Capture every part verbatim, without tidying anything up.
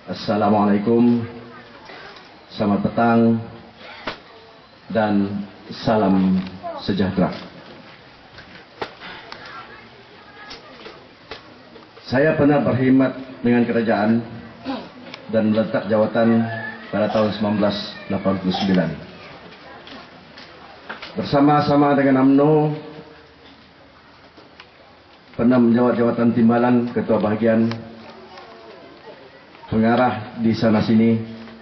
Assalamualaikum, selamat petang, dan salam sejahtera. Saya pernah berkhidmat dengan kerajaan dan meletak jawatan pada tahun seribu sembilan ratus lapan puluh sembilan. Bersama-sama dengan U M N O, pernah menjawat jawatan timbalan, ketua bahagian, pengarah di sana sini.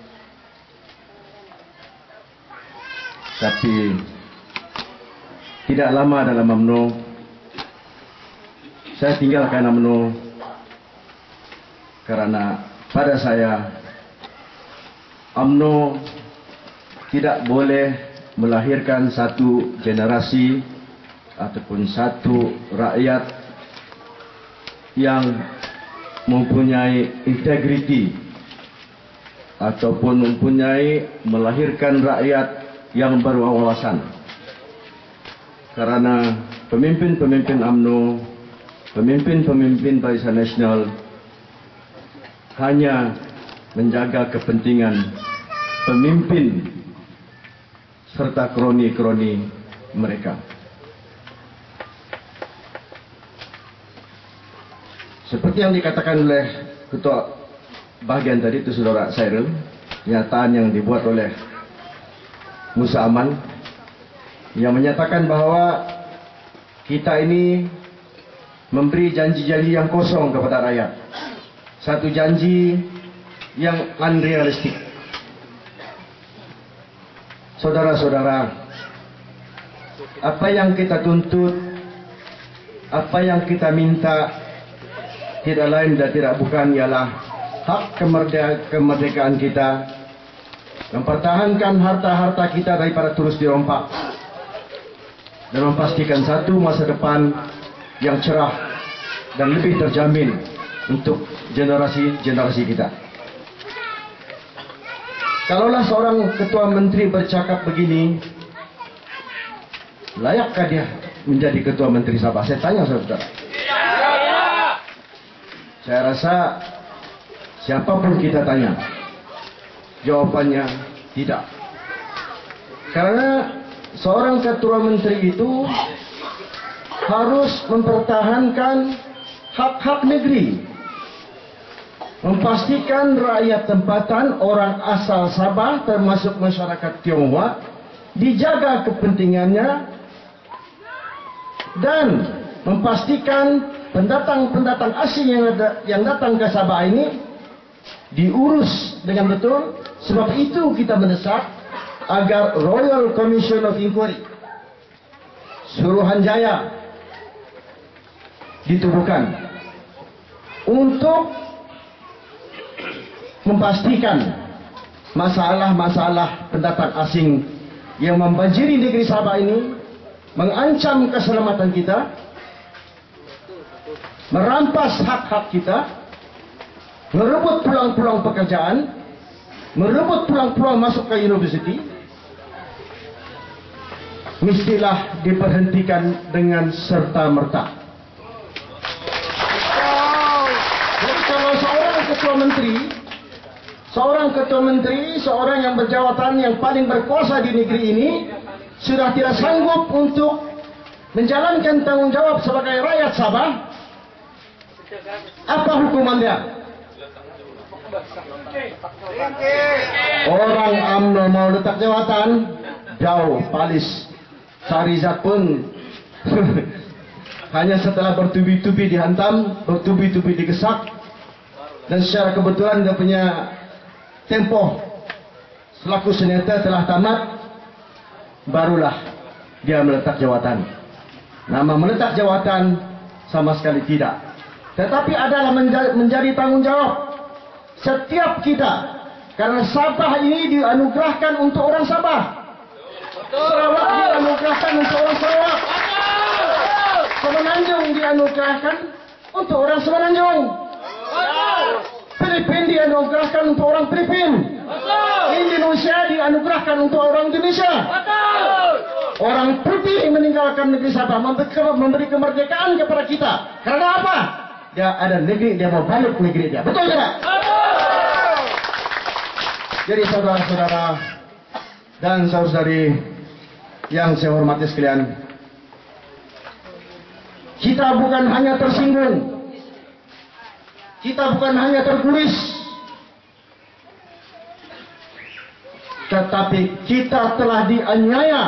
Tapi tidak lama dalam U M N O, saya tinggalkan U M N O karena pada saya U M N O tidak boleh melahirkan satu generasi ataupun satu rakyat yang mempunyai integriti ataupun mempunyai melahirkan rakyat yang berwawasan. Karena pemimpin-pemimpin U M N O, pemimpin-pemimpin Barisan Nasional hanya menjaga kepentingan pemimpin serta kroni-kroni mereka. Seperti yang dikatakan oleh ketua bahagian tadi itu saudara Sairil, pernyataan yang dibuat oleh Musa Aman yang menyatakan bahwa kita ini memberi janji-janji yang kosong kepada rakyat. Satu janji yang unrealistik. Saudara-saudara, apa yang kita tuntut, apa yang kita minta, tidak lain dan tidak bukan ialah hak kemerdekaan kita, mempertahankan harta-harta kita daripada terus dirompak, dan memastikan satu masa depan yang cerah dan lebih terjamin untuk generasi-generasi kita. Kalaulah seorang ketua menteri bercakap begini, layakkah dia menjadi ketua menteri Sabah? Saya tanya saudara. Saya rasa siapapun kita tanya, jawabannya tidak. Karena seorang ketua menteri itu harus mempertahankan hak-hak negeri, memastikan rakyat tempatan, orang asal Sabah termasuk masyarakat Tionghoa dijaga kepentingannya, dan memastikan pendatang-pendatang asing yang ada, yang datang ke Sabah ini diurus dengan betul. Sebab itu kita mendesak agar Royal Commission of Inquiry Suruhanjaya ditubuhkan untuk memastikan masalah-masalah pendatang asing yang membanjiri negeri Sabah ini, mengancam keselamatan kita, merampas hak-hak kita, merebut peluang-peluang pekerjaan, merebut peluang-peluang masuk ke universiti, mestilah diberhentikan dengan serta-merta. Jadi kalau seorang ketua menteri, seorang ketua menteri, seorang yang berjawatan yang paling berkuasa di negeri ini, sudah tidak sanggup untuk menjalankan tanggung jawab sebagai rakyat Sabah, apa hukuman dia? Orang U M N O mau letak jawatan, jauh, palis. Sarizat pun hanya setelah bertubi-tubi dihantam, bertubi-tubi digesak, dan secara kebetulan dia punya tempoh selaku senator telah tamat, barulah dia meletak jawatan. Nama meletak jawatan sama sekali tidak. Tetapi adalah menjadi tanggung jawab setiap kita. Karena Sabah ini dianugerahkan untuk orang Sabah. Sarawak dianugerahkan untuk orang Sarawak. Semenanjung dianugerahkan untuk orang Semenanjung. Filipina dianugerahkan untuk orang Filipina. Indonesia dianugerahkan untuk orang Indonesia. Orang putih meninggalkan negeri Sabah, memberi kemerdekaan kepada kita. Karena apa? Dia ada negeri, dia mau balik negeri dia. Betul tidak? Jadi saudara-saudara dan saudari yang saya hormati sekalian, kita bukan hanya tersinggung, kita bukan hanya terguris, tetapi kita telah dianiaya.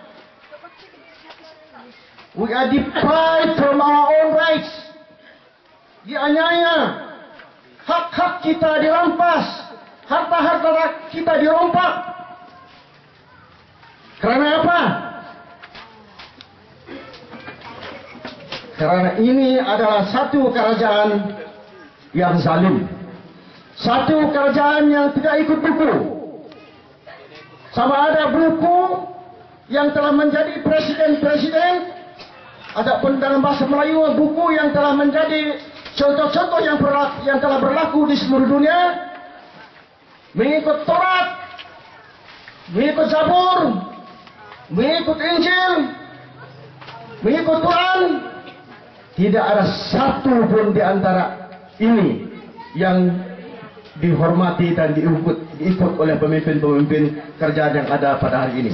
We are deprived from our own rights. Dianiaya, hak-hak kita dirampas, harta-harta kita dirompak. Karena apa? Karena ini adalah satu kerajaan yang zalim, satu kerajaan yang tidak ikut buku. Sama ada buku yang telah menjadi presiden-presiden, ataupun dalam bahasa Melayu buku yang telah menjadi contoh-contoh yang, yang telah berlaku di seluruh dunia, mengikut Taurat, mengikut Zabur, mengikut Injil, mengikut Quran. Tidak ada satu pun di antara ini yang dihormati dan diikut, diikut oleh pemimpin-pemimpin kerajaan yang ada pada hari ini.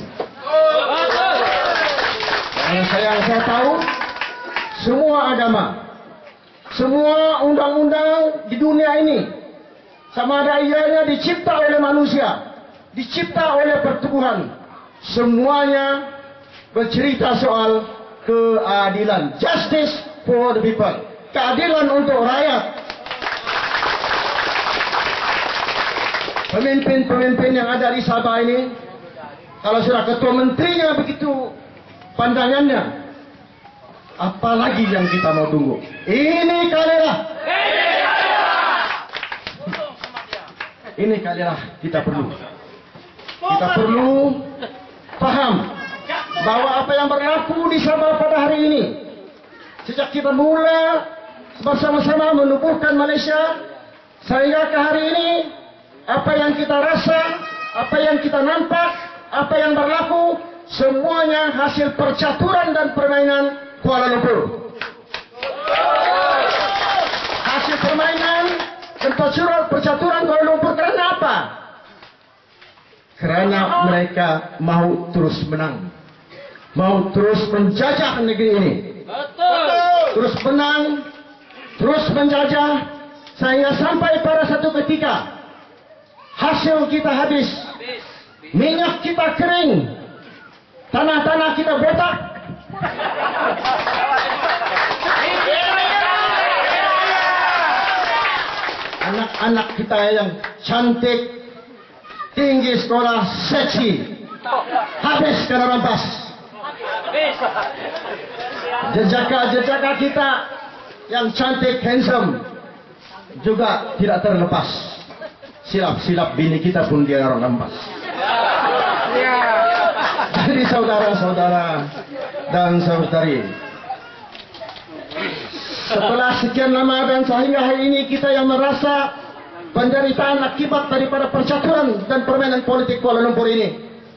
Karena saya, saya tahu semua agama, semua undang-undang di dunia ini, sama ada ianya dicipta oleh manusia, dicipta oleh pertumbuhan, semuanya bercerita soal keadilan, justice for the people, keadilan untuk rakyat. Pemimpin-pemimpin yang ada di Sabah ini, kalau sudah ketua menterinya begitu pandangannya, apalagi yang kita mau tunggu? Ini kalilah, ini kalilah kita perlu. Kita perlu paham bahwa apa yang berlaku di Sabah pada hari ini, sejak kita mula bersama-sama menubuhkan Malaysia sehingga ke hari ini, apa yang kita rasa, apa yang kita nampak, apa yang berlaku, semuanya hasil percaturan dan permainan Kuala Lumpur. Hasil permainan dan percaturan Kuala Lumpur. Kerana apa? Kerana mereka mau terus menang, mau terus menjajah negeri ini. Terus menang, terus menjajah, sehingga sampai pada satu ketika hasil kita habis, minyak kita kering, tanah-tanah kita botak. Anak-anak kita yang cantik, tinggi sekolah, seksi, habis kena rampas. Jejaka-jejaka kita yang cantik, handsome, juga tidak terlepas. Silap-silap bini kita pun dia orang rampas. Jadi saudara-saudara dan saudari, setelah sekian lama dan sehingga hari ini kita yang merasa penderitaan akibat daripada percaturan dan permainan politik Kuala Lumpur ini,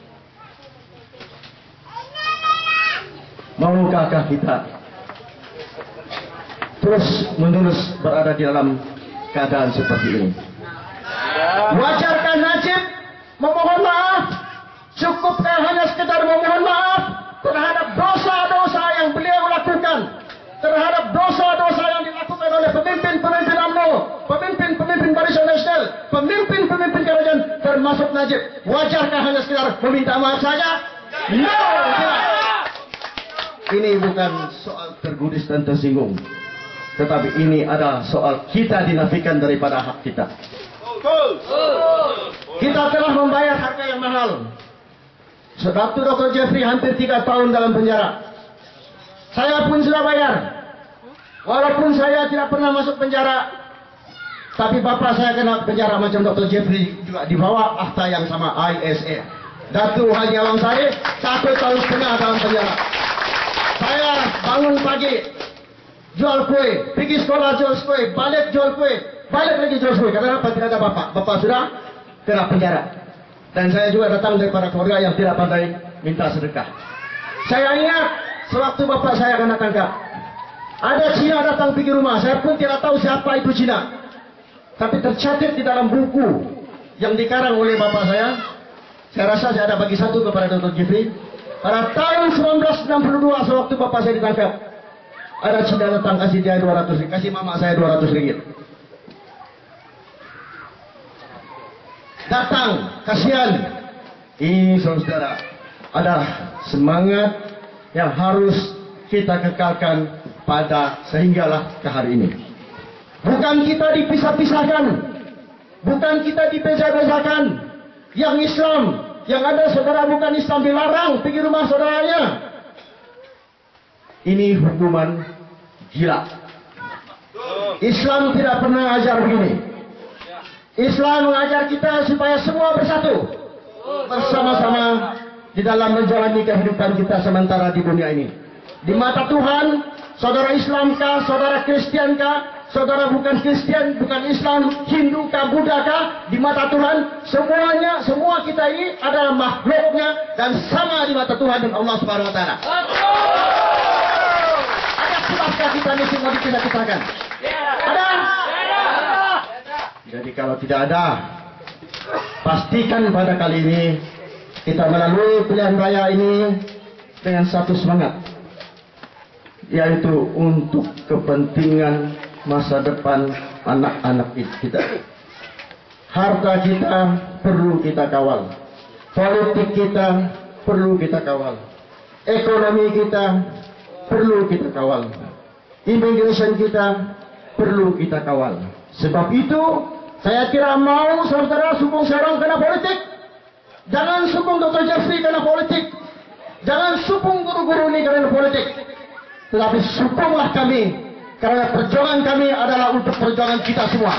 maukah kita terus menerus berada di dalam keadaan seperti ini? Wajarkah Najib memohon maaf? Cukupkah hanya sekedar memohon maaf terhadap dosa-dosa yang beliau lakukan, terhadap dosa-dosa yang dilakukan oleh pemimpin-pemimpin U M N O, pemimpin-pemimpin Barisan Nasional, pemimpin-pemimpin kerajaan, termasuk Najib? Wajarkah hanya sekedar meminta maaf saja? No, tidak. Ini bukan soal tergudis dan tersinggung, tetapi ini adalah soal kita dinafikan daripada hak kita. Kita telah membayar harga yang mahal. Doktor Doktor Jeffrey hampir tiga tahun dalam penjara. Saya pun sudah bayar. Walaupun saya tidak pernah masuk penjara, tapi bapak saya kena penjara macam Doktor Jeffrey juga dibawa akta yang sama, I S A. Datuk Haji Awang Sarif satu tahun setengah dalam penjara. Saya bangun pagi, jual kue, pergi sekolah jual kue, balik jual kue, balik lagi jual kue. Kenapa tidak ada bapak? Bapak sudah kena penjara. Dan saya juga datang daripada keluarga yang tidak pandai minta sedekah. Saya ingat sewaktu bapak saya kena tangkap, ada Cina datang pergi rumah. Saya pun tidak tahu siapa itu Cina, tapi tercatat di dalam buku yang dikarang oleh bapak saya. Saya rasa saya ada bagi satu kepada doktor Jeffrey. Pada tahun seribu sembilan ratus enam puluh dua, sewaktu bapak saya ditangkap, ada Cina datang kasih dia dua ratus ringgit, kasih mama saya dua ratus ringgit. Datang, kasihan. Ini saudara, ada semangat yang harus kita kekalkan pada sehinggalah ke hari ini. Bukan kita dipisah-pisahkan, bukan kita dibeza-bezakan. Yang Islam, yang ada saudara bukan Islam dilarang pergi rumah saudaranya. Ini hukuman gila. Islam tidak pernah ajar begini. Islam mengajar kita supaya semua bersatu, bersama-sama di dalam menjalani kehidupan kita sementara di dunia ini. Di mata Tuhan, saudara Islam kah, saudara Kristen kah, saudara bukan Kristen, bukan Islam, Hindu kah, Buddha kah, di mata Tuhan semuanya, semua kita ini adalah makhluknya dan sama di mata Tuhan dan Allah Subhanahu Wa Taala. Ada sebabkah kita mesti mau dipisah-pisahkan? Ada? Jadi kalau tidak ada, pastikan pada kali ini kita melalui pilihan raya ini dengan satu semangat, yaitu untuk kepentingan masa depan anak-anak kita. Harta kita perlu kita kawal, politik kita perlu kita kawal, ekonomi kita perlu kita kawal, immigration kita perlu kita kawal. Sebab itu saya kira mau saudara sukung serang karena politik, jangan sukung doktor Jeffrey karena politik, jangan sukung guru-guru ini karena politik, tetapi sukunglah kami karena perjuangan kami adalah untuk perjuangan kita semua.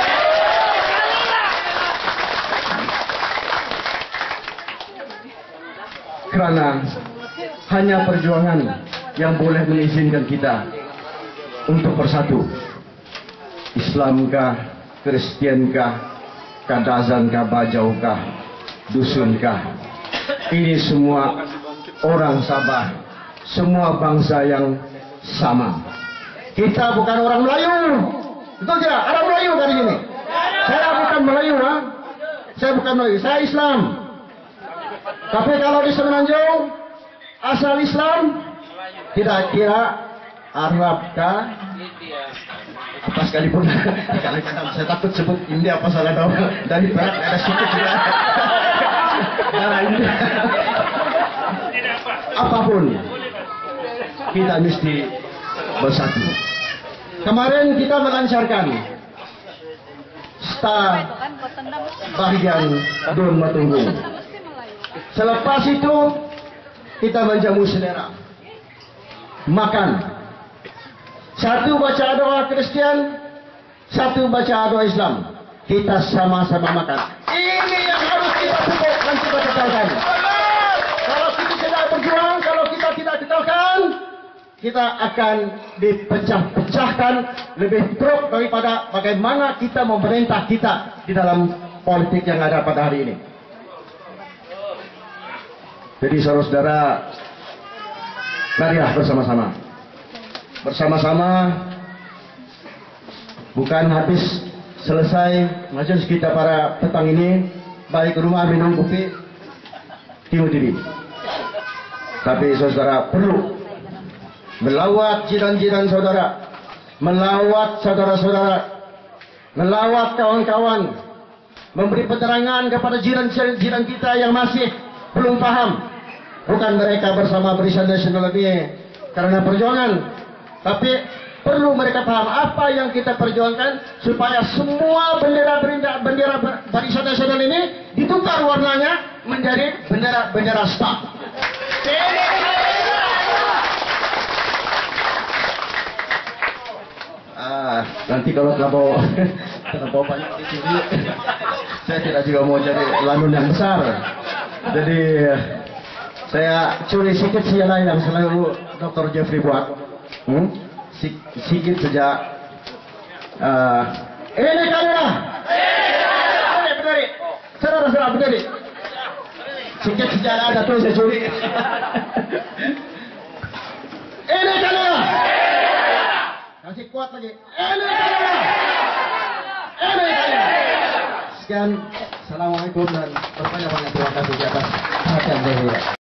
Karena hanya perjuangan yang boleh mengizinkan kita untuk bersatu. Islamkah, Kristenkah, Kadazankah, Bajaukah, Dusunkah, ini semua orang Sabah, semua bangsa yang sama. Kita bukan orang Melayu, betul tidak? Orang Melayu dari sini. Saya bukan Melayu, ha? Saya bukan Melayu, saya Islam. Tapi kalau di Semenanjung, asal Islam, tidak kira Arab kah? Apa sekalipun, kadang-kadang saya takut sebut India apa salah tahu. Dari barat ada suku juga. Darah India. Apapun, kita mesti bersatu. Kemarin kita melancarkan sta bagian Don Matunggung. Selepas itu kita menjamu selera, makan. Satu baca doa Kristen, satu baca doa Islam. Kita sama-sama makan. Ini yang harus kita pupuk dan kita kekalkan. Kalau kita tidak berjuang, kalau kita tidak kekalkan, kita akan dipecah-pecahkan lebih teruk daripada bagaimana kita memerintah kita di dalam politik yang ada pada hari ini. Jadi saudara-saudara, marilah bersama-sama. Bersama-sama, bukan habis selesai majelis kita pada petang ini, balik ke rumah minum kopi, tidur diri. Tapi saudara perlu melawat jiran-jiran saudara, melawat saudara-saudara, melawat kawan-kawan, memberi penerangan kepada jiran-jiran kita yang masih belum paham. Bukan mereka bersama Barisan Nasional ini karena perjuangan, tapi perlu mereka paham apa yang kita perjuangkan supaya semua bendera-bendera bendera Barisan Nasional ini ditukar warnanya menjadi bendera-bendera staff. Ah, nanti kalau terlalu terlalu banyak dicuri, saya tidak juga mau jadi lanun yang besar. Jadi saya curi sedikit sialan yang selalu doktor Jeffrey buat, hmm? Sedikit saja. Uh, ini kamera. Ini berdiri. Saudara-saudara berdiri. Sedikit sejarah ada tuh saya curi. Ini kamera. Kasih kuat lagi. Ini kamera. Ini kamera. Sekian. Assalamualaikum dan berbanyak-banyak terima kasih di atas perhatian saya.